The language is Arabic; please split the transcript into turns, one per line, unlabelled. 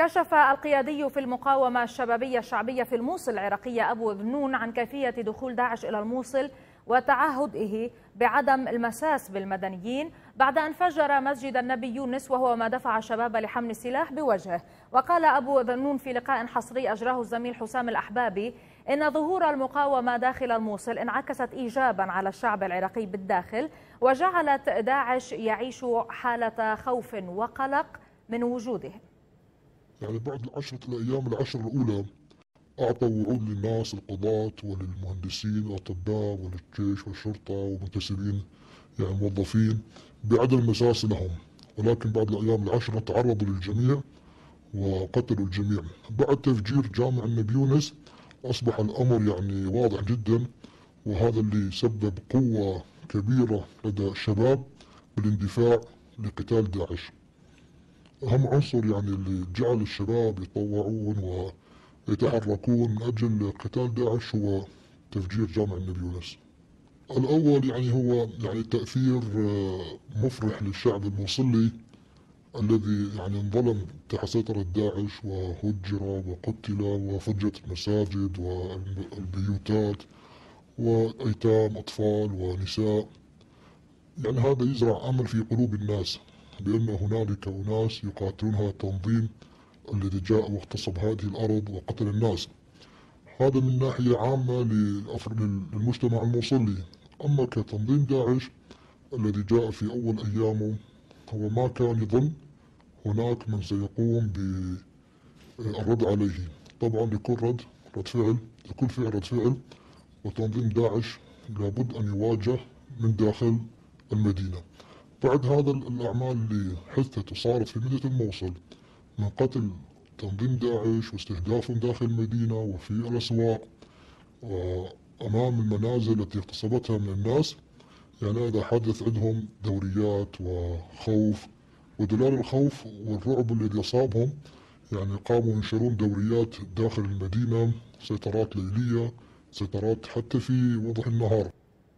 كشف القيادي في المقاومة الشبابية الشعبية في الموصل العراقية أبو ذنون عن كيفية دخول داعش إلى الموصل وتعهده بعدم المساس بالمدنيين بعد أن فجر مسجد النبي يونس، وهو ما دفع الشباب لحمل السلاح بوجهه. وقال أبو ذنون في لقاء حصري أجراه الزميل حسام الأحبابي إن ظهور المقاومة داخل الموصل انعكست إيجابا على الشعب العراقي بالداخل، وجعلت داعش يعيش حالة خوف وقلق من وجودهم.
يعني بعد العشر الأولى أعطوا وعود للناس، القضاة وللمهندسين والأطباء وللجيش والشرطة ومنتسبين يعني موظفين بعدم المساس لهم، ولكن بعد الأيام العشرة تعرضوا للجميع وقتلوا الجميع. بعد تفجير جامع النبي يونس أصبح الأمر يعني واضح جدا، وهذا اللي سبب قوة كبيرة لدى الشباب بالاندفاع لقتال داعش. أهم عنصر يعني اللي جعل الشباب يتطوعون ويتحركون من أجل قتال داعش هو تفجير جامع النبي يونس. الأول يعني هو يعني تأثير مفرح للشعب الموصلي الذي يعني انظلم تحت سيطرة داعش وهجر وقتل وفجرت المساجد والبيوتات وأيتام أطفال ونساء. يعني هذا يزرع أمل في قلوب الناس بأن هنالك أناس يقاتلون هذا التنظيم الذي جاء واغتصب هذه الأرض وقتل الناس. هذا من ناحية عامة للمجتمع الموصلي. أما كتنظيم داعش الذي جاء في أول أيامه هو ما كان يظن هناك من سيقوم بالرد عليه. طبعا لكل فعل رد فعل، وتنظيم داعش لابد أن يواجه من داخل المدينة. بعد هذا الأعمال اللي حدثت وصارت في مدينة الموصل من قتل تنظيم داعش واستهدافهم داخل المدينة وفي الأسواق وأمام المنازل التي اغتصبتها من الناس، يعني هذا حدث عندهم دوريات وخوف، ودلال الخوف والرعب الذي أصابهم يعني قاموا ينشرون دوريات داخل المدينة، سيطرات ليلية، سيطرات حتى في وضح النهار.